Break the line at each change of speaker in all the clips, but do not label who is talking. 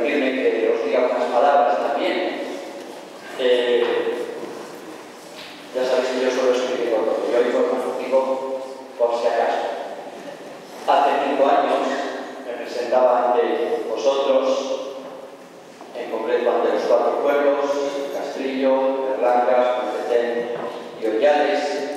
permitirme que os diga unas palabras también. Ya sabéis que yo solo escribo todo, yo informativo por si acaso. Hace 5 años me presentaba ante vosotros, en concreto ante los 4 pueblos, Castrillo, Berlancas, Montecén y Ollales,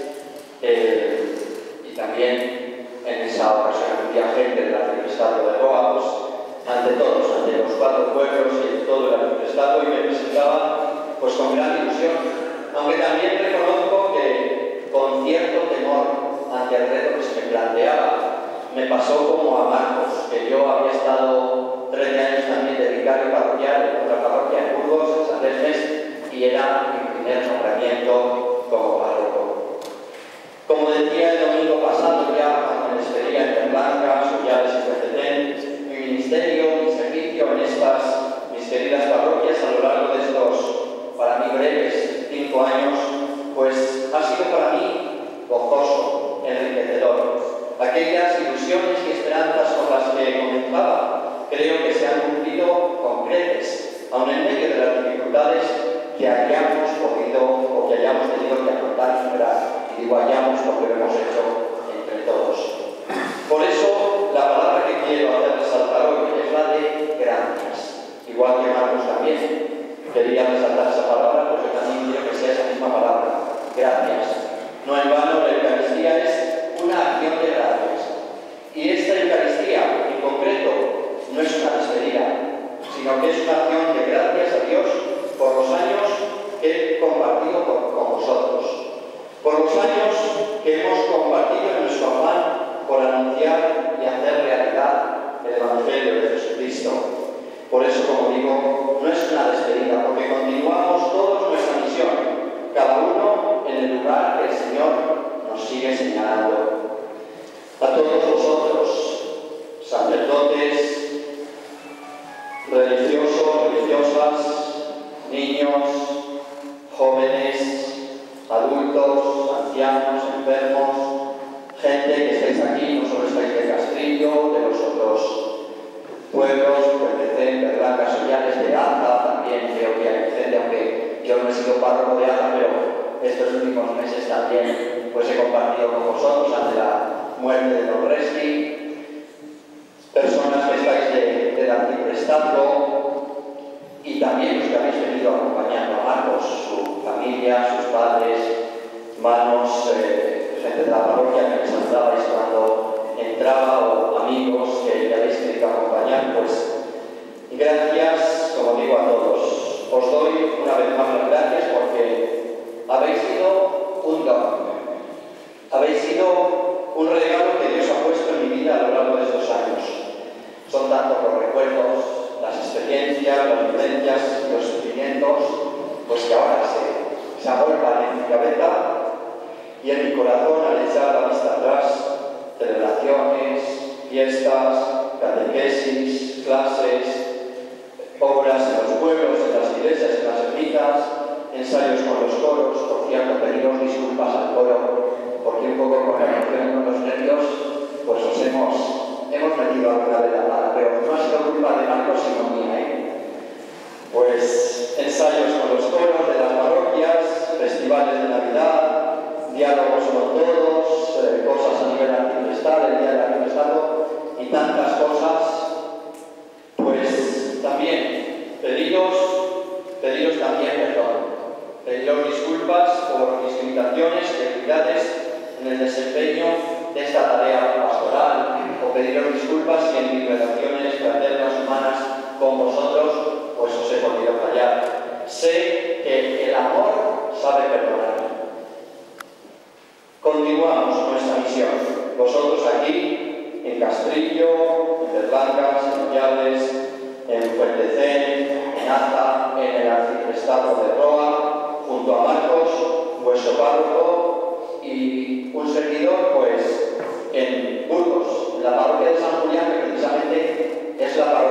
y también en esa ocasión había gente del arciprestado de Roa, pues, ante todos, ante los 4 pueblos y todo el arciprestado, y me presentaba pues con gran ilusión, aunque también reconozco que con cierto temor ante el reto que se me planteaba. Me pasó como a Marcos, que yo había estado 13 años también de vicario parroquial en otra parroquia en Burgos, en San Lesmes, y era mi primer nombramiento como párroco. Como decía el domingo pasado, ya cuando me despedía en Berlancas, Ollales y Montecén, mi ministerio, mi servicio en estas mis queridas parroquias a lo largo de estos, para mí breves 5 años, pues ha sido para mí gozoso, enriquecedor. Aquellas ilusiones y esperanzas con las que comenzaba, creo que se han cumplido con creces, aun en medio de las dificultades que hayamos podido o que hayamos tenido que afrontar y superar. Y digo hayamos porque lo hemos hecho entre todos. Por eso, la palabra que quiero hacer resaltar hoy es la de gracias. Igual que Marcos también quería resaltar esa palabra, pues yo también quiero que sea esa misma palabra, gracias. No en vano, la Eucaristía es una acción de gracias. Y esta Eucaristía, en concreto, no es una despedida, sino que es una acción de gracias a Dios por los años que he compartido con vosotros, por los años que hemos compartido en nuestro afán por anunciar y hacer realidad el Evangelio de Jesucristo. Por eso, como digo, no es una despedida, porque continuamos todos nuestra misión, cada uno en el lugar que el Señor nos sigue señalando. A todos vosotros, sacerdotes, religiosos, religiosas, niños, jóvenes, adultos, ancianos, enfermos, gente que estáis aquí, no solo estáis de Castrillo, de los otros pueblos, Montecén, Berlancas, Ollales, de Aza, también creo que hay gente, aunque yo no he sido párroco de Aza, pero estos últimos meses también pues he compartido con vosotros ante la muerte de Don Resti, personas que estáis del arciprestazgo y también los que habéis venido acompañando a Marcos, su familia, sus padres, hermanos, gente de la parroquia que me saludabais cuando entraba o amigos que habéis querido acompañar, pues gracias, como digo, a todos. Os doy una vez más las gracias porque habéis sido un don, habéis sido un regalo que Dios ha puesto en mi vida a lo largo de estos años. Son tantos los recuerdos, las experiencias, las vivencias y los sentimientos, pues que ahora se agolpan en mi cabeza y en mi corazón al echar la vista atrás. Celebraciones, fiestas, catequesis, clases, obras en los pueblos, en las iglesias, en las ermitas, ensayos con los coros. Por cierto, pediros disculpas al coro, porque un poco con la emoción y con los nervios, pues os hemos metido alguna vez la mala, pero no ha sido culpa de Marcos sino mía, Pues ensayos con los coros de las parroquias, festivales de Navidad, diálogos con todos, cosas a nivel arciprestado, el día del arciprestado y tantas cosas. Pues también pediros también perdón, pediros disculpas por mis limitaciones y debilidades en el desempeño de esta tarea pastoral, o pediros disculpas si en mis relaciones fraternas humanas con vosotros pues os he podido fallar. Sé que el amor sabe perdonar. Continuamos nuestra misión. Vosotros aquí, en Castrillo, en Berlancas, en Ollales, en Montecén, en Aza, en el arciprestado de Roa, junto a Marcos, vuestro párroco, y un servidor, pues, en Burgos, en la parroquia de San Julián, que precisamente es la